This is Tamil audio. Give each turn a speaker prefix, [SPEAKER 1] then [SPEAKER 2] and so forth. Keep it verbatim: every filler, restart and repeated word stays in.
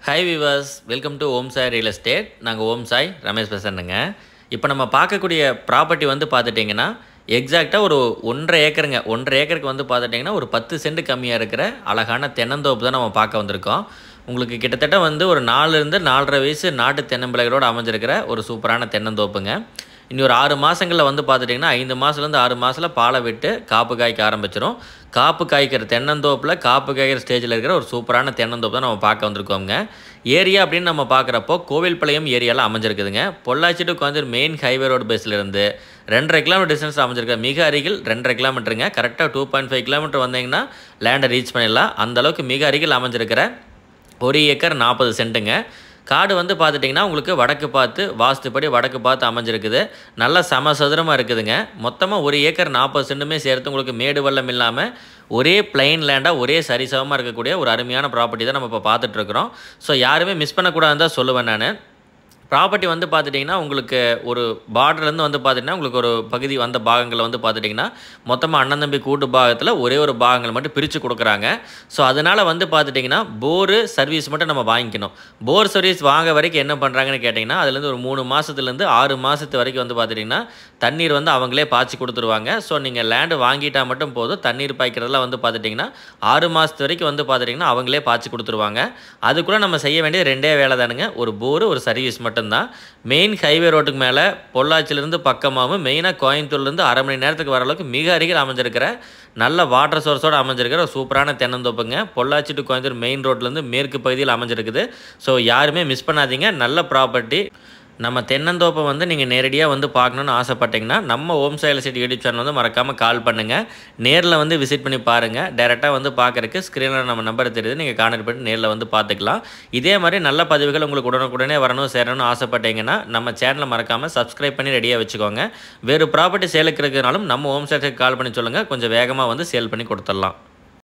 [SPEAKER 1] Hi viewers, welcome to Om Sai Real Estate. நாங்கள் ஓம் சாய் ரமேஷ் பேசுகிறேங்க. இப்போ நம்ம பார்க்கக்கூடிய ப்ராப்பர்ட்டி வந்து பார்த்துட்டிங்கன்னா எக்ஸாக்டாக ஒரு ஒன்றரை ஏக்கருங்க ஒன்றரை ஏக்கருக்கு வந்து பார்த்துட்டிங்கன்னா ஒரு பத்து சென்ட் கம்மியாக இருக்கிற அழகான தென்னந்தோப்பு தான் நம்ம பார்க்க வந்திருக்கோம். உங்களுக்கு கிட்டத்தட்ட வந்து ஒரு நாலுலேருந்து நாலரை வயசு நாட்டு தென்னம்பிள்ளைகளோடு அமைஞ்சிருக்கிற ஒரு சூப்பரான தென்னந்தோப்புங்க. இனி ஒரு ஆறு மாதங்களில் வந்து பார்த்துட்டிங்கன்னா ஐந்து மாதத்துலேருந்து ஆறு மாதத்தில் பாலை விட்டு காப்பு காய்க்க ஆரம்பிச்சிடும். காப்பு காய்க்கிற தென்னந்தோப்பில் காப்பு காய்க்கிற ஸ்டேஜில் இருக்கிற ஒரு சூப்பரான தென்னந்தோப்பு தான் நம்ம பார்க்க வந்திருக்கோங்க. ஏரியா அப்படின்னு நம்ம பார்க்குறப்போ கோவில்பாளையம் ஏரியாவில் அமைஞ்சிருக்குதுங்க. Pollachi to Coimbatore main highway road பேஸ்லேருந்து ரெண்டரை கிலோமீட்டர் டிஸ்டன்ஸ் அமைஞ்சிருக்க மிக அருகில் ரெண்டரை கிலோமீட்டருங்க. கரெக்டாக டூ பாயிண்ட் ஃபைவ் கிலோமீட்டர் வந்தீங்கன்னா லேண்டை ரீச் பண்ணிடலாம். அந்தளவுக்கு மிக அருகில் அமைஞ்சிருக்கிற ஒரு ஏக்கர் நாற்பது சென்ட்டுங்க. காடு வந்து பார்த்துட்டிங்கன்னா உங்களுக்கு வடக்கு பார்த்து வாஸ்துப்படி வடக்கு பார்த்து அமைஞ்சிருக்குது. நல்ல சம சதுரமாக இருக்குதுங்க. மொத்தமாக ஒரு ஏக்கர் நாற்பது சென்ட்டுமே சேர்த்து உங்களுக்கு மேடு வெள்ளம் இல்லாமல் ஒரே பிளைன் லேண்டாக ஒரே சரிசமமாக இருக்கக்கூடிய ஒரு அருமையான ப்ராப்பர்ட்டி தான் நம்ம இப்போ பார்த்துட்ருக்குறோம். ஸோ யாருமே மிஸ் பண்ணக்கூடாதுன்னு தான் சொல்லுவேன் நான். ப்ராப்பர்ட்டி வந்து பார்த்துட்டிங்கன்னா உங்களுக்கு ஒரு பார்டர்லேருந்து வந்து பார்த்திங்கன்னா உங்களுக்கு ஒரு பகுதி வந்த பாகங்களை வந்து பார்த்துட்டிங்கன்னா மொத்தமாக அண்ணன் தம்பி கூட்டு பாகத்தில் ஒரே ஒரு பாகங்களை மட்டும் பிரித்து கொடுக்குறாங்க. ஸோ அதனால் வந்து பார்த்துட்டிங்கன்னா போரு சர்வீஸ் மட்டும் நம்ம வாங்கிக்கணும். போர் சர்வீஸ் வாங்க வரைக்கும் என்ன பண்ணுறாங்கன்னு கேட்டிங்கன்னா அதுலேருந்து ஒரு மூணு மாதத்துலேருந்து ஆறு மாதத்து வரைக்கும் வந்து பார்த்துட்டிங்கன்னா தண்ணீர் வந்து அவங்களே பாய்ச்சி கொடுத்துருவாங்க. ஸோ நீங்கள் லேண்டு வாங்கிட்டால் மட்டும் போதும். தண்ணீர் பாய்க்கிறதெல்லாம் வந்து பார்த்துட்டிங்கன்னா ஆறு மாதத்து வரைக்கும் வந்து பார்த்துட்டிங்கன்னா அவங்களே பாய்ச்சி கொடுத்துருவாங்க. அதுக்குள்ளே நம்ம செய்ய வேண்டியது ரெண்டே வேலை தானுங்க, ஒரு போரு ஒரு சர்வீஸ் மட்டும் தான். மெயின் ஹைவே ரோட்டுக்கு மேலே பொள்ளாச்சியிலேருந்து பக்கமாகவும் மெயினாக கோயம்புத்தூர்லேருந்து அரை மணி நேரத்துக்கு வர அளவுக்கு மிக அருகில் அமைஞ்சிருக்கிற நல்ல வாட்டர் சோர்ஸோடு அமைஞ்சிருக்கிற ஒரு சூப்பரான தென்னந்தோப்புங்க. பொள்ளாச்சி டு கோயம்புத்தூர் மெயின் ரோட்லேருந்து மேற்கு பகுதியில் அமைஞ்சிருக்குது. ஸோ யாருமே மிஸ் பண்ணாதீங்க. நல்ல ப்ராப்பர்ட்டி. நம்ம தென்னந்தோப்பை வந்து நீங்கள் நேரடியாக வந்து பார்க்கணுன்னு ஆசைப்பட்டீங்கன்னா நம்ம Om Sai real estate YouTube channel வந்து மறக்காமல் கால் பண்ணுங்கள். நேரில் வந்து விசிட் பண்ணி பாருங்கள். டேரெக்டாக வந்து பார்க்குறக்கு ஸ்க்ரீனில் நம்ம நம்பர் தெரியுது, நீங்கள் கான்டெக்ட் பண்ணி நேரில் வந்து பார்த்துக்கலாம். இதே மாதிரி நல்ல பதிவுகள் உங்களுக்கு உடனுக்குடனே வரணும் சேரணும்னு ஆசைப்பட்டீங்கன்னா நம்ம சேனலை மறக்காமல் சப்ஸ்கிரைப் பண்ணி ரெடியாக வச்சுக்கோங்க. வேறு ப்ராப்பர்ட்டி சேலுக்கு இருக்கிறனாலும் நம்ம ஓம் சாய்க்கு கால் பண்ணி சொல்லுங்கள், கொஞ்சம் வேகமாக வந்து சேல் பண்ணி கொடுத்துடலாம்.